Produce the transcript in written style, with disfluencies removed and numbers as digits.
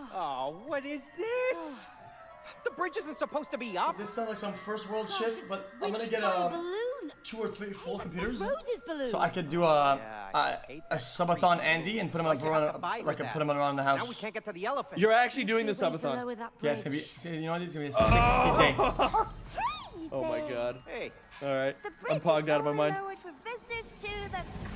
Oh, what is this? The bridge isn't supposed to be up. This sounds like some first world shit, but I'm gonna get balloon. 2 or 3 full computers, Rose's balloon. so I could do a subathon Andy and put him around the house. Now we can't get to the elephant. You're actually doing the subathon. Yeah, it's gonna be. You know what? It's gonna be a 60-day. Oh my god. Hey. All right. I'm pogged out of my mind. For visitors to the